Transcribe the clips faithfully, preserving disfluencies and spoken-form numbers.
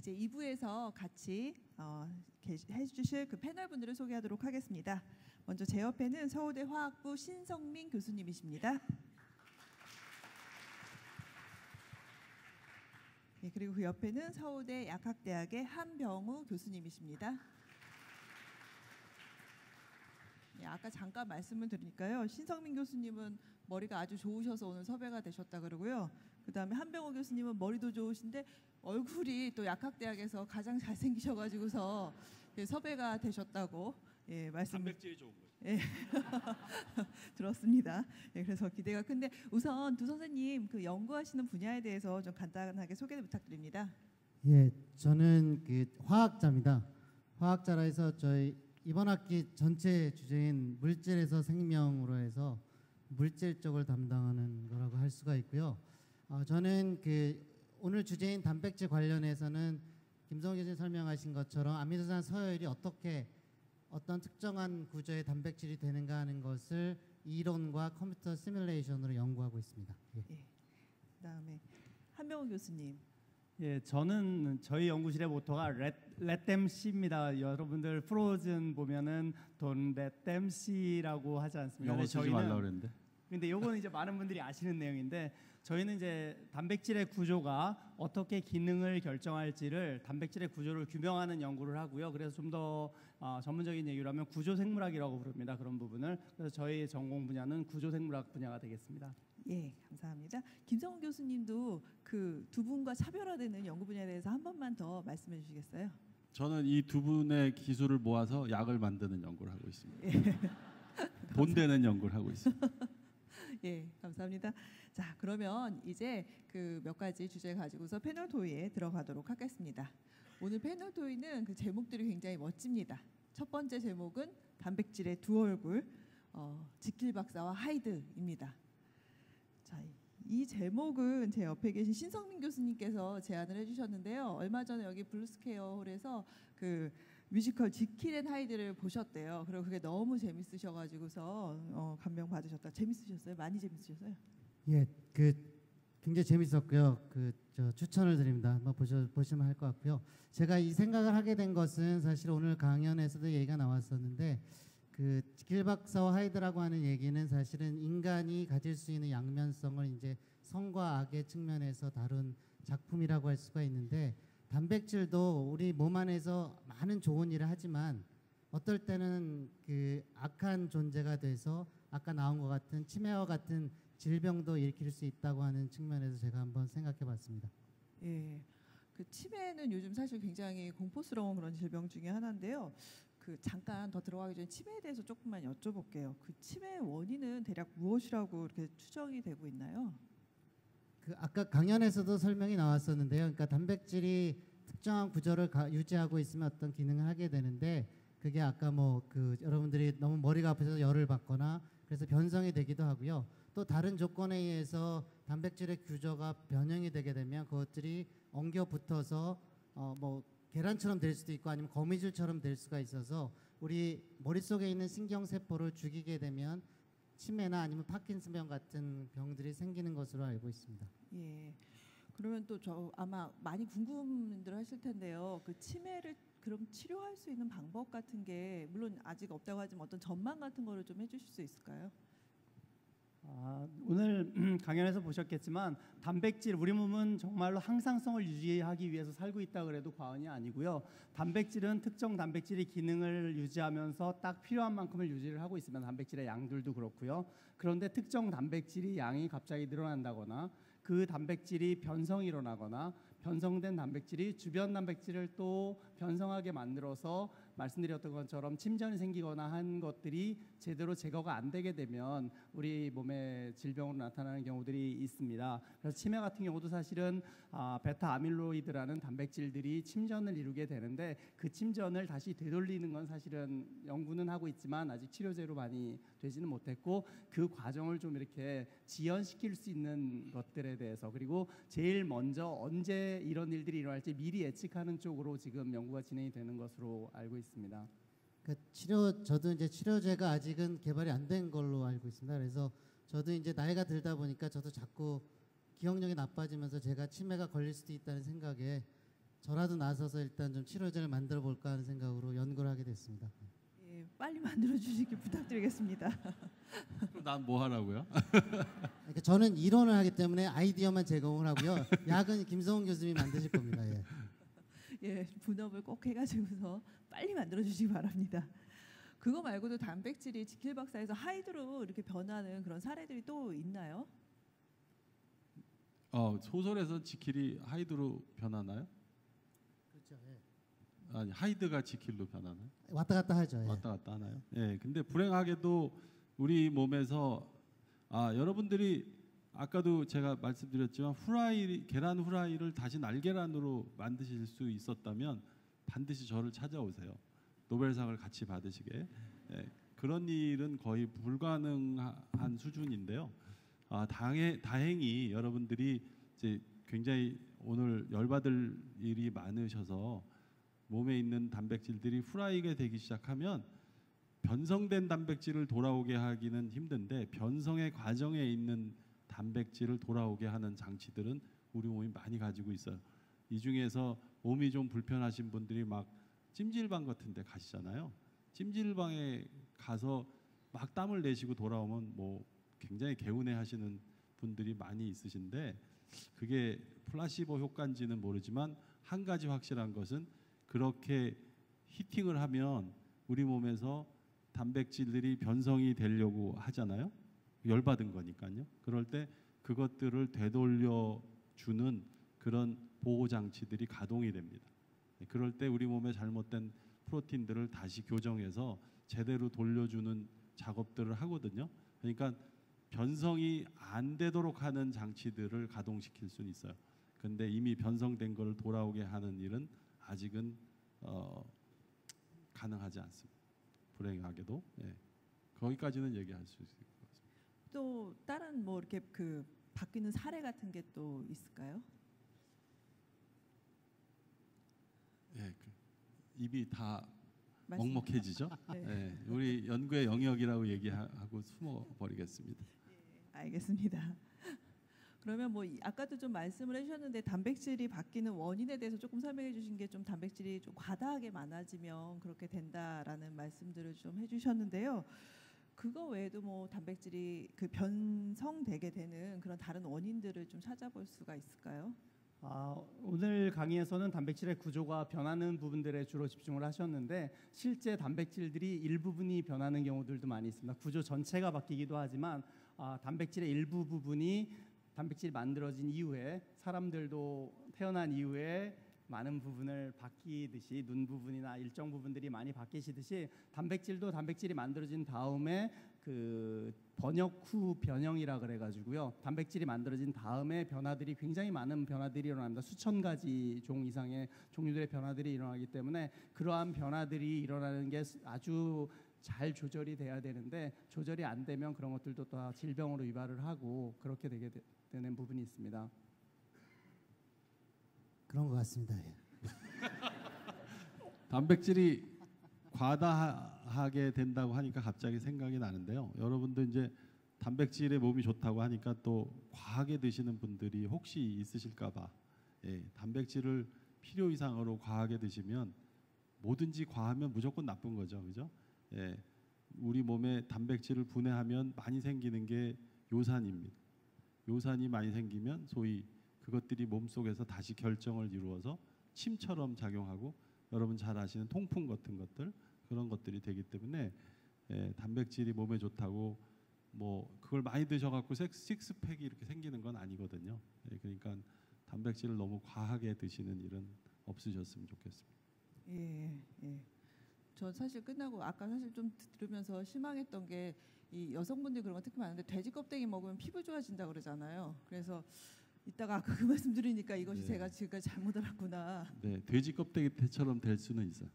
이제 이 부에서 같이 어, 해주실 그 패널 분들을 소개하도록 하겠습니다. 먼저 제 옆에는 서울대 화학부 신성민 교수님이십니다. 네, 그리고 그 옆에는 서울대 약학대학의 한병우 교수님이십니다. 네, 아까 잠깐 말씀을 드리니까요. 신성민 교수님은 머리가 아주 좋으셔서 오늘 섭외가 되셨다 그러고요. 그 다음에 한병우 교수님은 머리도 좋으신데 얼굴이 또 약학대학에서 가장 잘생기셔가지고서 예, 섭외가 되셨다고 예, 말씀. 단백질이 좋은 거죠. 예, 들었습니다. 예, 그래서 기대가 큰데 우선 두 선생님 그 연구하시는 분야에 대해서 좀 간단하게 소개 부탁드립니다. 예, 저는 그 화학자입니다. 화학자라 해서 저희 이번 학기 전체 주제인 물질에서 생명으로 해서 물질 쪽을 담당하는 거라고 할 수가 있고요. 어, 저는 그 오늘 주제인 단백질 관련해서는 김성호 교수님 설명하신 것처럼 아미노산 서열이 어떻게 어떤 특정한 구조의 단백질이 되는가 하는 것을 이론과 컴퓨터 시뮬레이션으로 연구하고 있습니다. 예. 예. 그다음에 한병우 교수님. 예, 저는 저희 연구실의 모토가 Let them see입니다. 여러분들 프로즌 보면은 Don't let them see라고 하지 않습니까? 영어 쓰지 말라 그랬는데. 근데 요거는 이제 많은 분들이 아시는 내용인데 저희는 이제 단백질의 구조가 어떻게 기능을 결정할지를 단백질의 구조를 규명하는 연구를 하고요. 그래서 좀 더 어, 전문적인 얘기로 하면 구조생물학이라고 부릅니다. 그런 부분을. 그래서 저희 전공 분야는 구조생물학 분야가 되겠습니다. 예, 감사합니다. 김성훈 교수님도 그 두 분과 차별화되는 연구 분야에 대해서 한 번만 더 말씀해 주시겠어요? 저는 이 두 분의 기술을 모아서 약을 만드는 연구를 하고 있습니다. 예. 돈 되는 연구를 하고 있습니다. 예, 감사합니다. 자, 그러면 이제 그 몇 가지 주제 가지고서 패널 토의에 들어가도록 하겠습니다. 오늘 패널 토의는 그 제목들이 굉장히 멋집니다. 첫 번째 제목은 단백질의 두 얼굴, 어, 지킬 박사와 하이드입니다. 자, 이 제목은 제 옆에 계신 신성민 교수님께서 제안을 해주셨는데요. 얼마 전에 여기 블루스퀘어 홀에서 그 뮤지컬 지킬 앤 하이드를 보셨대요. 그리고 그게 너무 재밌으셔가지고서 어, 감명 받으셨다. 재밌으셨어요? 많이 재밌으셨어요? 예, 그 굉장히 재밌었고요. 그 저 추천을 드립니다. 한번 보셔 보시면 할 것 같고요. 제가 이 생각을 하게 된 것은 사실 오늘 강연에서도 얘기가 나왔었는데 그 지킬 박사와 하이드라고 하는 얘기는 사실은 인간이 가질 수 있는 양면성을 이제 선과 악의 측면에서 다룬 작품이라고 할 수가 있는데 단백질도 우리 몸 안에서 많은 좋은 일을 하지만 어떨 때는 그 악한 존재가 돼서 아까 나온 것 같은 치매와 같은 질병도 일으킬 수 있다고 하는 측면에서 제가 한번 생각해 봤습니다. 예, 그 치매는 요즘 사실 굉장히 공포스러운 그런 질병 중에 하나인데요. 그 잠깐 더 들어가기 전에 치매에 대해서 조금만 여쭤볼게요. 그 치매의 원인은 대략 무엇이라고 이렇게 추정이 되고 있나요? 그 아까 강연에서도 설명이 나왔었는데요. 그러니까 단백질이 특정한 구조를 가, 유지하고 있으면 어떤 기능을 하게 되는데 그게 아까 뭐 그 여러분들이 너무 머리가 아프셔서 열을 받거나 그래서 변성이 되기도 하고요. 또 다른 조건에 의해서 단백질의 구조가 변형이 되게 되면 그것들이 엉겨 붙어서 어 뭐 계란처럼 될 수도 있고 아니면 거미줄처럼 될 수가 있어서 우리 머릿속에 있는 신경세포를 죽이게 되면 치매나 아니면 파킨슨병 같은 병들이 생기는 것으로 알고 있습니다. 예. 그러면 또 저 아마 많이 궁금들 하실 텐데요. 그 치매를 그럼 치료할 수 있는 방법 같은 게 물론 아직 없다고 하지만 어떤 전망 같은 거를 좀 해주실 수 있을까요? 아, 오늘 강연에서 보셨겠지만 단백질 우리 몸은 정말로 항상성을 유지하기 위해서 살고 있다 그래도 과언이 아니고요. 단백질은 특정 단백질의 기능을 유지하면서 딱 필요한 만큼을 유지를 하고 있으면 단백질의 양들도 그렇고요. 그런데 특정 단백질이 양이 갑자기 늘어난다거나 그 단백질이 변성이 일어나거나 변성된 단백질이 주변 단백질을 또 변성하게 만들어서 말씀드렸던 것처럼 침전이 생기거나 한 것들이 제대로 제거가 안 되게 되면 우리 몸에 질병으로 나타나는 경우들이 있습니다. 그래서 치매 같은 경우도 사실은 아, 베타 아밀로이드라는 단백질들이 침전을 이루게 되는데 그 침전을 다시 되돌리는 건 사실은 연구는 하고 있지만 아직 치료제로 많이 되지는 못했고 그 과정을 좀 이렇게 지연시킬 수 있는 것들에 대해서 그리고 제일 먼저 언제 이런 일들이 일어날지 미리 예측하는 쪽으로 지금 연구가 진행이 되는 것으로 알고 있습니다. 그 치료 저도 이제 치료제가 아직은 개발이 안 된 걸로 알고 있습니다. 그래서 저도 이제 나이가 들다 보니까 저도 자꾸 기억력이 나빠지면서 제가 치매가 걸릴 수도 있다는 생각에 저라도 나서서 일단 좀 치료제를 만들어 볼까 하는 생각으로 연구를 하게 됐습니다. 예, 빨리 만들어 주시기 부탁드리겠습니다. 그럼 난 뭐 하라고요? 그러니까 저는 이론을 하기 때문에 아이디어만 제공을 하고요. 약은 김성훈 교수님이 만드실 겁니다. 예. 예, 분업을 꼭 해가지고서 빨리 만들어 주시기 바랍니다. 그거 말고도 단백질이 지킬 박사에서 하이드로 이렇게 변하는 그런 사례들이 또 있나요? 어, 소설에서 지킬이 하이드로 변하나요? 그렇죠. 예. 아니 하이드가 지킬로 변하나요? 왔다 갔다 하죠. 예. 왔다 갔다 하나요? 예. 근데 불행하게도 우리 몸에서 아 여러분들이 아까도 제가 말씀드렸지만 후라이 계란 후라이를 다시 날계란으로 만드실 수 있었다면 반드시 저를 찾아오세요. 노벨상을 같이 받으시게. 예. 그런 일은 거의 불가능한 수준인데요. 아, 당해, 다행히 여러분들이 이제 굉장히 오늘 열받을 일이 많으셔서 몸에 있는 단백질들이 후라이가 되기 시작하면 변성된 단백질을 돌아오게 하기는 힘든데 변성의 과정에 있는 단백질을 돌아오게 하는 장치들은 우리 몸이 많이 가지고 있어요. 이 중에서 몸이 좀 불편하신 분들이 막 찜질방 같은 데 가시잖아요. 찜질방에 가서 막 땀을 내시고 돌아오면 뭐 굉장히 개운해 하시는 분들이 많이 있으신데 그게 플라시보 효과인지는 모르지만 한 가지 확실한 것은 그렇게 히팅을 하면 우리 몸에서 단백질들이 변성이 되려고 하잖아요. 열받은 거니까요. 그럴 때 그것들을 되돌려 주는 그런 보호 장치들이 가동이 됩니다. 그럴 때 우리 몸에 잘못된 프로틴들을 다시 교정해서 제대로 돌려주는 작업들을 하거든요. 그러니까 변성이 안 되도록 하는 장치들을 가동시킬 수는 있어요. 근데 이미 변성된 걸 돌아오게 하는 일은 아직은 어, 가능하지 않습니다. 불행하게도. 예. 거기까지는 얘기할 수 있을 것 같습니다. 또 다른 뭐 이렇게 그 바뀌는 사례 같은 게 또 있을까요? 예, 그 입이 다 말씀- 먹먹해지죠. 네. 예, 우리 연구의 영역이라고 얘기하고 숨어 버리겠습니다. 알겠습니다. 그러면 뭐 이- 아까도 좀 말씀을 해주셨는데 단백질이 바뀌는 원인에 대해서 조금 설명해 주신 게 좀 단백질이 좀 과다하게 많아지면 그렇게 된다라는 말씀들을 좀 해주셨는데요. 그거 외에도 뭐 단백질이 그 변성되게 되는 그런 다른 원인들을 좀 찾아볼 수가 있을까요? 아, 오늘 강의에서는 단백질의 구조가 변하는 부분들에 주로 집중을 하셨는데 실제 단백질들이 일부분이 변하는 경우들도 많이 있습니다. 구조 전체가 바뀌기도 하지만 아, 단백질의 일부 부분이 단백질이 만들어진 이후에 사람들도 태어난 이후에 많은 부분을 바뀌듯이 눈 부분이나 일정 부분들이 많이 바뀌시듯이 단백질도 단백질이 만들어진 다음에 그 번역 후 변형이라 그래가지고요. 단백질이 만들어진 다음에 변화들이 굉장히 많은 변화들이 일어납니다. 수천 가지 종 이상의 종류들의 변화들이 일어나기 때문에 그러한 변화들이 일어나는 게 아주 잘 조절이 돼야 되는데 조절이 안 되면 그런 것들도 다 질병으로 유발을 하고 그렇게 되게 되, 되는 부분이 있습니다. 그런 것 같습니다. 예. 단백질이 과다하게 된다고 하니까 갑자기 생각이 나는데요. 여러분도 이제 단백질에 몸이 좋다고 하니까 또 과하게 드시는 분들이 혹시 있으실까봐 예, 단백질을 필요 이상으로 과하게 드시면 뭐든지 과하면 무조건 나쁜 거죠, 그죠? 예, 우리 몸에 단백질을 분해하면 많이 생기는 게 요산입니다. 요산이 많이 생기면 소위 그것들이 몸 속에서 다시 결정을 이루어서 침처럼 작용하고 여러분 잘 아시는 통풍 같은 것들 그런 것들이 되기 때문에 예, 단백질이 몸에 좋다고 뭐 그걸 많이 드셔갖고 식스팩이 이렇게 생기는 건 아니거든요. 예, 그러니까 단백질을 너무 과하게 드시는 일은 없으셨으면 좋겠습니다. 예, 예. 저 사실 끝나고 아까 사실 좀 들으면서 실망했던 게 이 여성분들 그런 거 특히 많은데 돼지 껍데기 먹으면 피부 좋아진다 그러잖아요. 그래서 이따가 아까 그 말씀 들으니까 이것이 네. 제가 지금까지 잘못 알았구나. 네, 돼지 껍데기처럼 될 수는 있어요.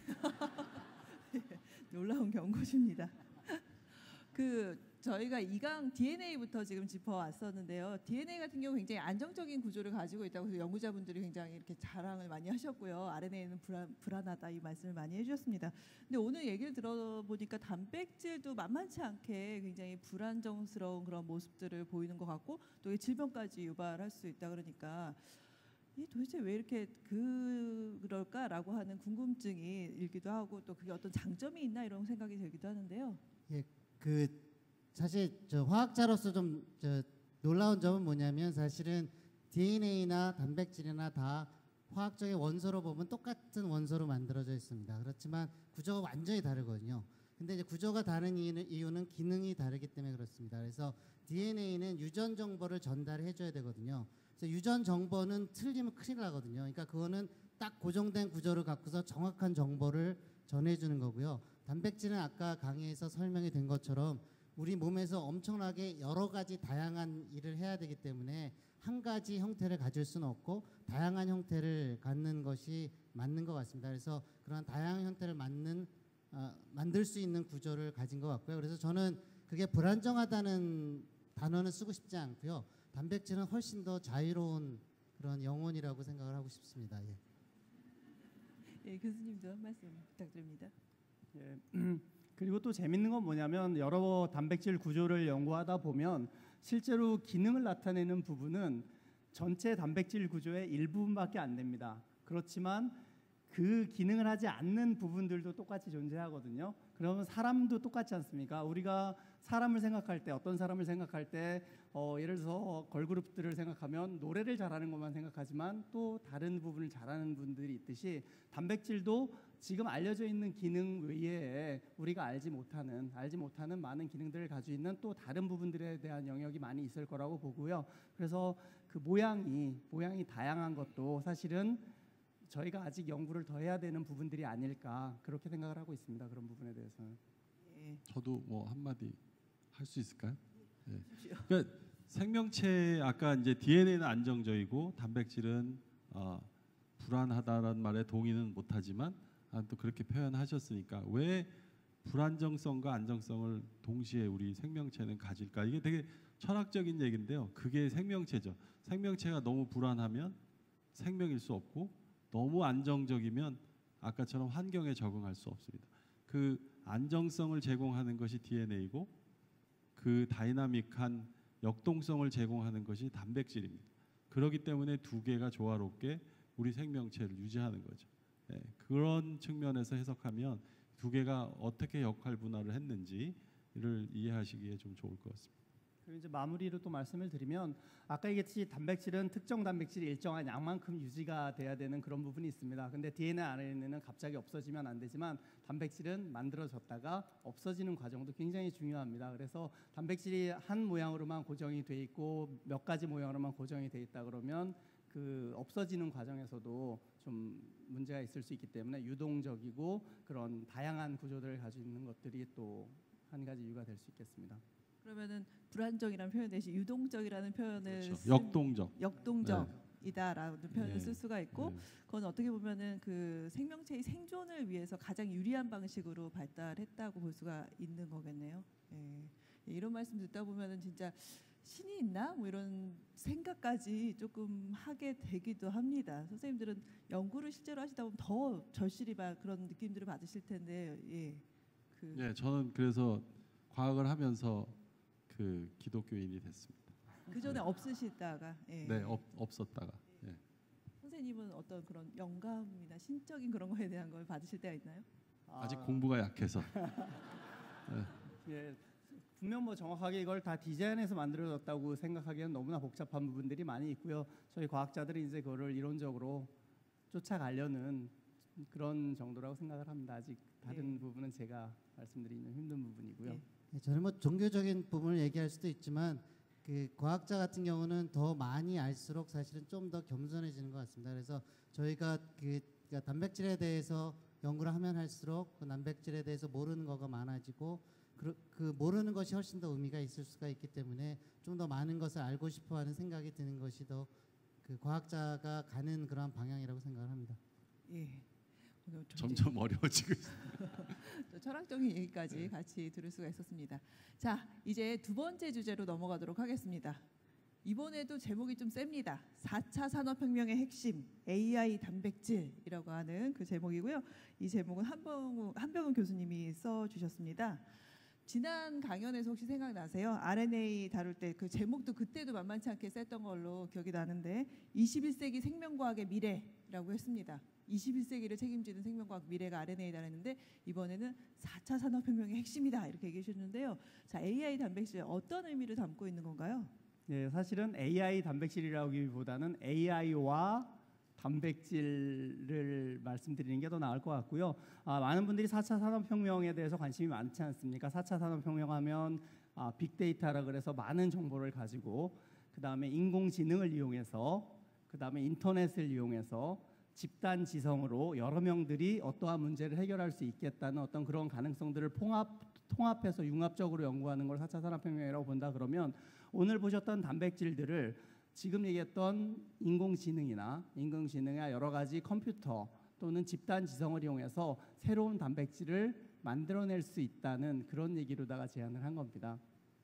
놀라운 경고십니다. 그 저희가 이강 디엔에이부터 지금 짚어왔었는데요. 디엔에이 같은 경우 굉장히 안정적인 구조를 가지고 있다고 해서 연구자분들이 굉장히 이렇게 자랑을 많이 하셨고요. 알엔에이는 불안, 불안하다 이 말씀을 많이 해주셨습니다. 근데 오늘 얘기를 들어보니까 단백질도 만만치 않게 굉장히 불안정스러운 그런 모습들을 보이는 것 같고 또 질병까지 유발할 수 있다 그러니까 이 도대체 왜 이렇게 그 그럴까라고 하는 궁금증이 일기도 하고 또 그게 어떤 장점이 있나 이런 생각이 들기도 하는데요. 예, 그 사실 저 화학자로서 좀 저 놀라운 점은 뭐냐면 사실은 디엔에이나 단백질이나 다 화학적인 원소로 보면 똑같은 원소로 만들어져 있습니다. 그렇지만 구조가 완전히 다르거든요. 근데 이제 구조가 다른 이유는, 이유는 기능이 다르기 때문에 그렇습니다. 그래서 디엔에이는 유전 정보를 전달해 줘야 되거든요. 그래서 유전 정보는 틀리면 큰일 나거든요. 그러니까 그거는 딱 고정된 구조를 갖고서 정확한 정보를 전해주는 거고요. 단백질은 아까 강의에서 설명이 된 것처럼 우리 몸에서 엄청나게 여러 가지 다양한 일을 해야 되기 때문에 한 가지 형태를 가질 수는 없고 다양한 형태를 갖는 것이 맞는 것 같습니다. 그래서 그런 다양한 형태를 맞는 어, 만들 수 있는 구조를 가진 것 같고요. 그래서 저는 그게 불안정하다는 단어는 쓰고 싶지 않고요. 단백질은 훨씬 더 자유로운 그런 영혼이라고 생각을 하고 싶습니다. 예. 예, 교수님도 한 말씀 부탁드립니다. 예. 그리고 또 재밌는 건 뭐냐면 여러 단백질 구조를 연구하다 보면 실제로 기능을 나타내는 부분은 전체 단백질 구조의 일부분밖에 안 됩니다. 그렇지만 그 기능을 하지 않는 부분들도 똑같이 존재하거든요. 그러면 사람도 똑같지 않습니까? 우리가 사람을 생각할 때 어떤 사람을 생각할 때 어, 예를 들어서 걸그룹들을 생각하면 노래를 잘하는 것만 생각하지만 또 다른 부분을 잘하는 분들이 있듯이 단백질도 지금 알려져 있는 기능 외에 우리가 알지 못하는 알지 못하는 많은 기능들을 가지고 있는 또 다른 부분들에 대한 영역이 많이 있을 거라고 보고요. 그래서 그 모양이 모양이 다양한 것도 사실은 저희가 아직 연구를 더 해야 되는 부분들이 아닐까 그렇게 생각을 하고 있습니다. 그런 부분에 대해서는. 예. 저도 뭐 한마디 할 수 있을까요? 예. 그러니까 생명체 아까 이제 디엔에이는 안정적이고 단백질은 어, 불안하다라는 말에 동의는 못하지만 아, 또 그렇게 표현하셨으니까 왜 불안정성과 안정성을 동시에 우리 생명체는 가질까? 이게 되게 철학적인 얘기인데요. 그게 생명체죠. 생명체가 너무 불안하면 생명일 수 없고 너무 안정적이면 아까처럼 환경에 적응할 수 없습니다. 그 안정성을 제공하는 것이 디엔에이고 그 다이나믹한 역동성을 제공하는 것이 단백질입니다. 그렇기 때문에 두 개가 조화롭게 우리 생명체를 유지하는 거죠. 예, 그런 측면에서 해석하면 두 개가 어떻게 역할 분할을 했는지를 이해하시기에 좀 좋을 것 같습니다. 그리고 이제 마무리로 또 말씀을 드리면 아까 얘기했듯이 단백질은 특정 단백질이 일정한 양만큼 유지가 돼야 되는 그런 부분이 있습니다. 근데 디엔에이 알엔에이는 갑자기 없어지면 안 되지만 단백질은 만들어졌다가 없어지는 과정도 굉장히 중요합니다. 그래서 단백질이 한 모양으로만 고정이 돼 있고 몇 가지 모양으로만 고정이 돼 있다 그러면 그 없어지는 과정에서도 좀 문제가 있을 수 있기 때문에 유동적이고 그런 다양한 구조들을 가지고 있는 것들이 또 한 가지 이유가 될 수 있겠습니다. 그러면은 불안정이라는 표현 대신 유동적이라는 표현을 그렇죠. 쓴- 역동적. 역동적이다라는 표현을 네. 쓸 수가 있고 네. 그건 어떻게 보면은 그 생명체의 생존을 위해서 가장 유리한 방식으로 발달했다고 볼 수가 있는 거겠네요. 예. 이런 말씀 듣다 보면은 진짜 신이 있나 뭐 이런 생각까지 조금 하게 되기도 합니다. 선생님들은 연구를 실제로 하시다 보면 더 절실히 막 그런 느낌들을 받으실 텐데 예. 그 네, 저는 그래서 과학을 하면서 그 기독교인이 됐습니다. 그 전에 없으시다가 예. 네, 없, 없었다가. 예. 선생님은 어떤 그런 영감이나 신적인 그런 거에 대한 걸 받으실 때가 있나요? 아직 공부가 약해서. 예, 분명 뭐 정확하게 이걸 다 디자인해서 만들어졌다고 생각하기에는 너무나 복잡한 부분들이 많이 있고요. 저희 과학자들이 이제 그거를 이론적으로 쫓아가려는 그런 정도라고 생각을 합니다. 아직 다른 네. 부분은 제가 말씀드리는 힘든 부분이고요. 네. 예, 저는 뭐 종교적인 부분을 얘기할 수도 있지만 그 과학자 같은 경우는 더 많이 알수록 사실은 좀 더 겸손해지는 것 같습니다. 그래서 저희가 그 그러니까 단백질에 대해서 연구를 하면 할수록 그 단백질에 대해서 모르는 거가 많아지고 그, 그 모르는 것이 훨씬 더 의미가 있을 수가 있기 때문에 좀 더 많은 것을 알고 싶어하는 생각이 드는 것이 더 그 과학자가 가는 그런 방향이라고 생각을 합니다. 예. 오늘 점점 어려워지고 있습니다. 또 철학적인 얘기까지 같이 들을 수가 있었습니다. 자, 이제 두 번째 주제로 넘어가도록 하겠습니다. 이번에도 제목이 좀 셉니다. 사 차 산업혁명의 핵심 에이아이 단백질이라고 하는 그 제목이고요. 이 제목은 한병우, 한병우 교수님이 써주셨습니다. 지난 강연에서 혹시 생각나세요? 알엔에이 다룰 때 그 제목도 그때도 만만치 않게 셌던 걸로 기억이 나는데 이십일 세기 생명과학의 미래라고 했습니다. 이십일 세기를 책임지는 생명과학 미래가 알엔에이다 했는데 이번에는 사 차 산업혁명의 핵심이다 이렇게 얘기해 주셨는데요. 자, 에이아이 단백질 어떤 의미를 담고 있는 건가요? 네, 사실은 에이아이 단백질이라기보다는 에이아이와 단백질을 말씀드리는 게 더 나을 것 같고요. 아, 많은 분들이 사 차 산업혁명에 대해서 관심이 많지 않습니까? 사 차 산업혁명 하면 아, 빅데이터라 그래서 많은 정보를 가지고 그 다음에 인공지능을 이용해서 그 다음에 인터넷을 이용해서 집단 지성으로 여러 명들이 어떠한 문제를 해결할 수 있겠다는 어떤 그런 가능성들을 통합, 통합해서 융합적으로 연구하는 걸 사 차 산업혁명이라고 본다 그러면 오늘 보셨던 단백질들을 지금 얘기했던 인공지능이나 인공지능이나 여러 가지 컴퓨터 또는 집단 지성을 이용해서 새로운 단백질을 만들어낼 수 있다는 그런 얘기로다가 제안을 한 겁니다.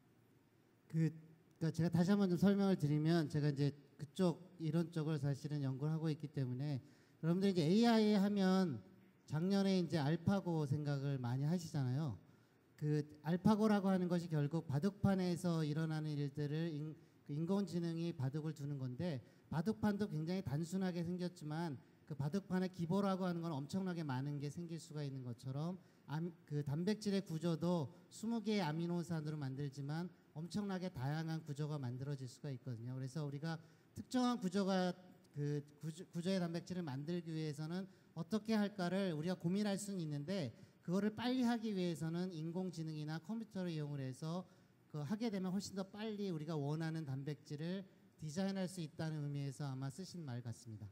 그 그러니까 제가 다시 한번 좀 설명을 드리면 제가 이제 그쪽 이런 쪽을 사실은 연구를 하고 있기 때문에 여러분들이 이제 에이아이 하면 작년에 이제 알파고 생각을 많이 하시잖아요. 그 알파고라고 하는 것이 결국 바둑판에서 일어나는 일들을 인, 그 인공지능이 바둑을 두는 건데 바둑판도 굉장히 단순하게 생겼지만 그 바둑판의 기보라고 하는 건 엄청나게 많은 게 생길 수가 있는 것처럼 암, 그 단백질의 구조도 스무 개의 아미노산으로 만들지만 엄청나게 다양한 구조가 만들어질 수가 있거든요. 그래서 우리가 특정한 구조가 그 구조, 구조의 단백질을 만들기 위해서는 어떻게 할까를 우리가 고민할 수는 있는데 그거를 빨리 하기 위해서는 인공지능이나 컴퓨터를 이용을 해서 그 하게 되면 훨씬 더 빨리 우리가 원하는 단백질을 디자인할 수 있다는 의미에서 아마 쓰신 말 같습니다.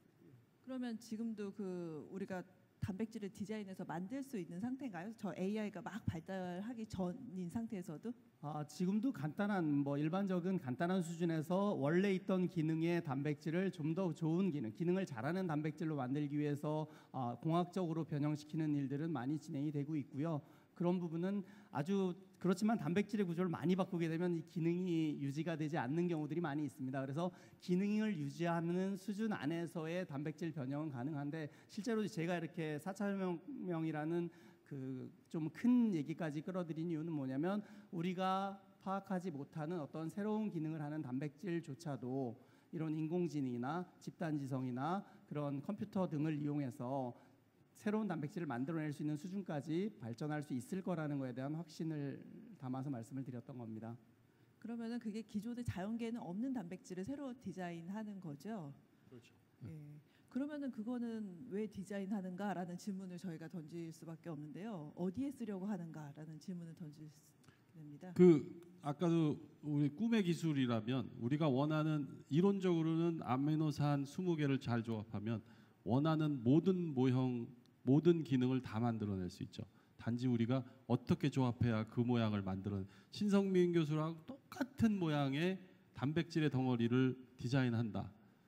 그러면 지금도 그 우리가 단백질을 디자인해서 만들 수 있는 상태인가요? 저 에이아이가 막 발달하기 전인 상태에서도? 아, 지금도 간단한 뭐 일반적인 간단한 수준에서 원래 있던 기능의 단백질을 좀 더 좋은 기능, 기능을 잘하는 단백질로 만들기 위해서 아, 공학적으로 변형시키는 일들은 많이 진행이 되고 있고요. 그런 부분은 아주 그렇지만 단백질의 구조를 많이 바꾸게 되면 이 기능이 유지가 되지 않는 경우들이 많이 있습니다. 그래서 기능을 유지하는 수준 안에서의 단백질 변형은 가능한데 실제로 제가 이렇게 사 차 혁명이라는 그 좀 큰 얘기까지 끌어들인 이유는 뭐냐면 우리가 파악하지 못하는 어떤 새로운 기능을 하는 단백질조차도 이런 인공지능이나 집단지성이나 그런 컴퓨터 등을 이용해서 새로운 단백질을 만들어낼 수 있는 수준까지 발전할 수 있을 거라는 거에 대한 확신을 담아서 말씀을 드렸던 겁니다. 그러면은 그게 기존의 자연계에는 없는 단백질을 새로 디자인하는 거죠? 그렇죠. 예. 그러면은 그거는 왜 디자인하는가라는 질문을 저희가 던질 수밖에 없는데요. 어디에 쓰려고 하는가라는 질문을 던질 수 됩니다. 그 아까도 우리 꿈의 기술이라면 우리가 원하는 이론적으로는 아미노산 스무 개를 잘 조합하면 원하는 모든 모형, 모든 기능을 다 만들어낼 수 있죠. 단지 우리가 어떻게 조합해야 그 모양을 만들어 신성민 교수랑 똑같은 모양의 단백질의 덩어리를 디자인한다.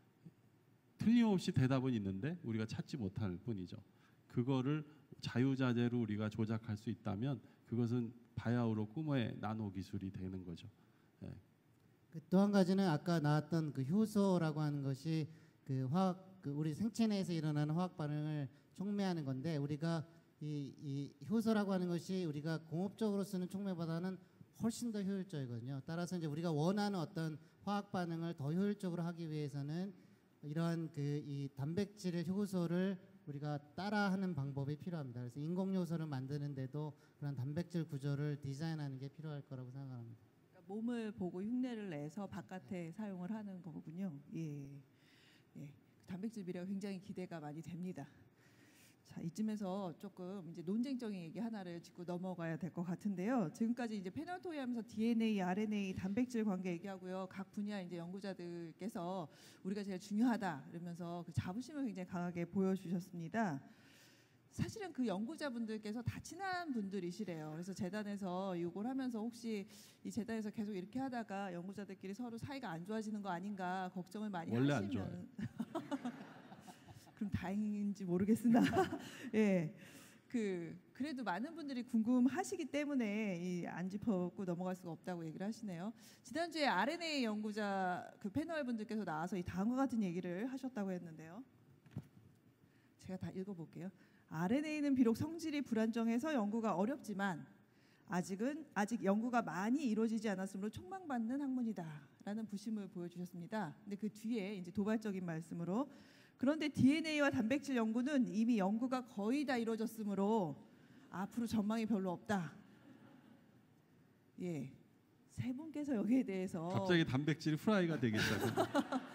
틀림없이 대답은 있는데 우리가 찾지 못할 뿐이죠. 그거를 자유자재로 우리가 조작할 수 있다면 그것은 바야흐로 꿈의 나노 기술이 되는 거죠. 네. 그 또 한 가지는 아까 나왔던 그 효소라고 하는 것이 그 화학 그 우리 생체 내에서 일어나는 화학 반응을 촉매하는 건데 우리가 이, 이 효소라고 하는 것이 우리가 공업적으로 쓰는 촉매보다는 훨씬 더 효율적이거든요. 따라서 이제 우리가 원하는 어떤 화학 반응을 더 효율적으로 하기 위해서는 이러한 그 이 단백질의 효소를 우리가 따라하는 방법이 필요합니다. 그래서 인공 효소를 만드는데도 그런 단백질 구조를 디자인하는 게 필요할 거라고 생각합니다. 그러니까 몸을 보고 흉내를 내서 바깥에 사용을 하는 거군요. 예. 예. 단백질 미래가 굉장히 기대가 많이 됩니다. 자, 이쯤에서 조금 이제 논쟁적인 얘기 하나를 짚고 넘어가야 될 것 같은데요. 지금까지 이제 패널 토의하면서 디엔에이, 알엔에이, 단백질 관계 얘기하고요. 각 분야 이제 연구자들께서 우리가 제일 중요하다 이러면서 그 자부심을 굉장히 강하게 보여주셨습니다. 사실은 그 연구자분들께서 다 친한 분들이시래요. 그래서 재단에서 이걸 하면서 혹시 이 재단에서 계속 이렇게 하다가 연구자들끼리 서로 사이가 안 좋아지는 거 아닌가 걱정을 많이 원래 하시면 안 좋아요. 그럼 다행인지 모르겠으나 예, 그 그래도 많은 분들이 궁금하시기 때문에 이 안 짚어고 넘어갈 수가 없다고 얘기를 하시네요. 지난주에 알엔에이 연구자 그 패널 분들께서 나와서 이 다음과 같은 얘기를 하셨다고 했는데요. 제가 다 읽어볼게요. 알엔에이는 비록 성질이 불안정해서 연구가 어렵지만 아직은 아직 연구가 많이 이루어지지 않았으므로 촉망받는 학문이다라는 부심을 보여주셨습니다. 근데 그 뒤에 이제 도발적인 말씀으로 그런데 디엔에이와 단백질 연구는 이미 연구가 거의 다 이루어졌으므로 앞으로 전망이 별로 없다. 예, 세 분께서 여기에 대해서 갑자기 단백질 후라이가 되겠다고.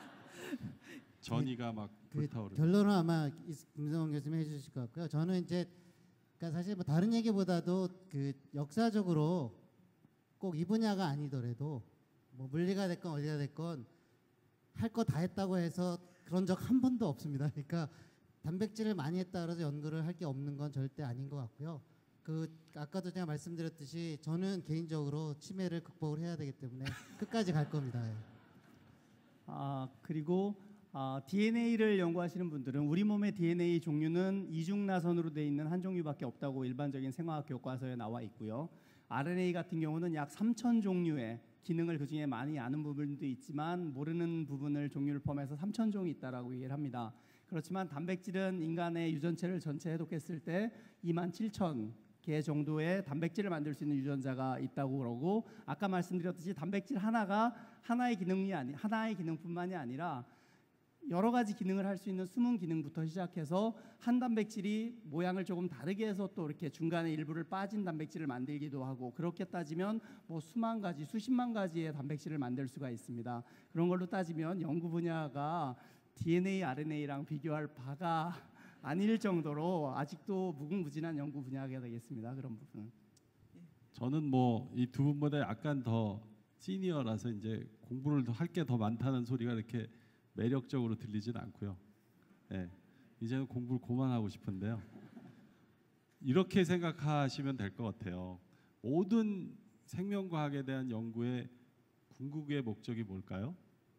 전이가 막 그 불타오르. 결론은 아마 김성원 교수님이 해주실 것 같고요. 저는 이제 그러니까 사실 뭐 다른 얘기보다도 그 역사적으로 꼭 이 분야가 아니더라도 뭐 물리가 됐건 어디가 됐건 할 거 다 했다고 해서 그런 적 한 번도 없습니다. 그러니까 단백질을 많이 했다 그래서 연구를 할 게 없는 건 절대 아닌 것 같고요. 그 아까도 제가 말씀드렸듯이 저는 개인적으로 치매를 극복을 해야 되기 때문에 끝까지 갈 겁니다. 예. 아 그리고 아, 디엔에이를 연구하시는 분들은 우리 몸의 디엔에이 종류는 이중나선으로 되어 있는 한 종류밖에 없다고 일반적인 생화학 교과서에 나와 있고요. 알엔에이 같은 경우는 약 삼천 종류의 기능을 그중에 많이 아는 부분도 있지만 모르는 부분을 종류를 포함해서 삼천 종이 있다라고 얘기를 합니다. 그렇지만 단백질은 인간의 유전체를 전체 해독했을 때 이만 칠천 개 정도의 단백질을 만들 수 있는 유전자가 있다고 그러고 아까 말씀드렸듯이 단백질 하나가 하나의 기능이 아니 하나의 기능뿐만이 아니라 여러 가지 기능을 할 수 있는 숨은 기능부터 시작해서 한 단백질이 모양을 조금 다르게 해서 또 이렇게 중간에 일부를 빠진 단백질을 만들기도 하고 그렇게 따지면 뭐 수만 가지, 수십만 가지의 단백질을 만들 수가 있습니다. 그런 걸로 따지면 연구 분야가 디엔에이, 알엔에이랑 비교할 바가 아닐 정도로 아직도 무궁무진한 연구 분야가 되겠습니다. 그런 부분은. 저는 뭐 이 두 분보다 약간 더 시니어라서 이제 공부를 할 게 더 많다는 소리가 이렇게 매력적으로 들리진 않고요. 네, 이제는 공부를 그만하고 싶은데요. 이렇게 생각하시면 될 것 같아요. 모든 생명과학에 대한 연구의 궁극의 목적이 뭘까요?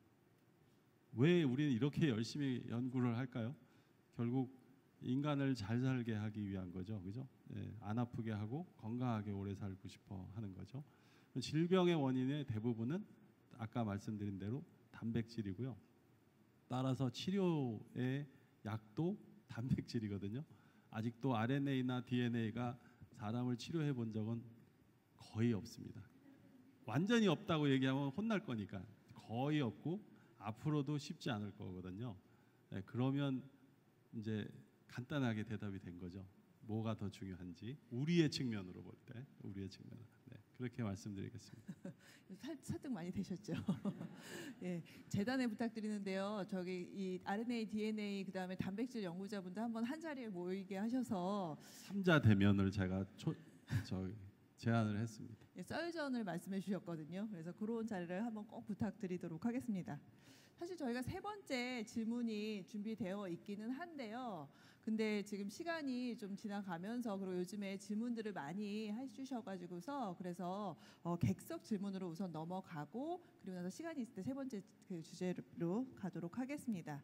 왜 우리는 이렇게 열심히 연구를 할까요? 결국 인간을 잘 살게 하기 위한 거죠, 그죠? 네, 안 아프게 하고 건강하게 오래 살고 싶어 하는 거죠. 질병의 원인의 대부분은 아까 말씀드린 대로 단백질이고요. 따라서 치료의 약도 단백질이거든요. 아직도 알엔에이나 디엔에이가 사람을 치료해 본 적은 거의 없습니다. 완전히 없다고 얘기하면 혼날 거니까 거의 없고 앞으로도 쉽지 않을 거거든요. 네, 그러면 이제 간단하게 대답이 된 거죠. 뭐가 더 중요한지 우리의 측면으로 볼 때 우리의 측면. 네, 그렇게 말씀드리겠습니다. 살, 설득 많이 되셨죠. 예, 재단에 부탁드리는데요. 저기 이 알엔에이, 디엔에이 그다음에 단백질 연구자분들 한번 한 자리에 모이게 하셔서 삼자 대면을 제가 초, 저 제안을 했습니다. 예, 썰전을 말씀해 주셨거든요. 그래서 그런 자리를 한번 꼭 부탁드리도록 하겠습니다. 사실 저희가 세 번째 질문이 준비되어 있기는 한데요. 근데 지금 시간이 좀 지나가면서 그리고 요즘에 질문들을 많이 해주셔가지고서 그래서 어, 객석 질문으로 우선 넘어가고 그리고 나서 시간이 있을 때 세 번째 그 주제로 가도록 하겠습니다.